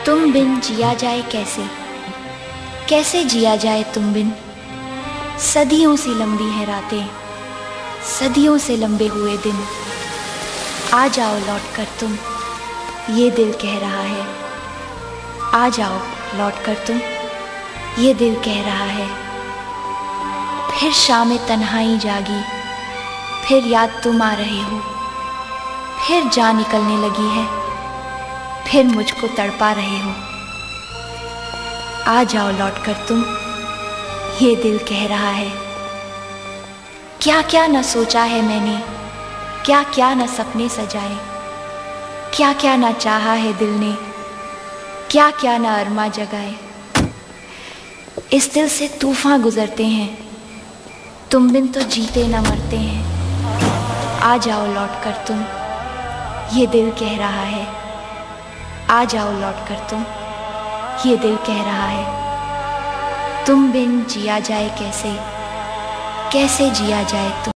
तुम बिन जिया जाए कैसे, कैसे जिया जाए तुम बिन। सदियों से लंबी है रातें, सदियों से लंबे हुए दिन। आ जाओ लौट कर तुम, ये दिल कह रहा है। आ जाओ लौट कर तुम, ये दिल कह रहा है। फिर शाम तन्हाई जागी, फिर याद तुम आ रहे हो। फिर जान निकलने लगी है, फिर मुझको तड़पा रहे हो। आ जाओ लौट कर तुम, ये दिल कह रहा है। क्या क्या न सोचा है मैंने, क्या क्या न सपने सजाए, क्या क्या न चाहा है दिल ने, क्या क्या न अरमा जगाए। इस दिल से तूफान गुजरते हैं, तुम बिन तो जीते न मरते हैं। आ जाओ लौट कर तुम, ये दिल कह रहा है। आ जाओ लौट कर तुम, ये दिल कह रहा है। तुम बिन जिया जाए कैसे, कैसे जिया जाए तुम।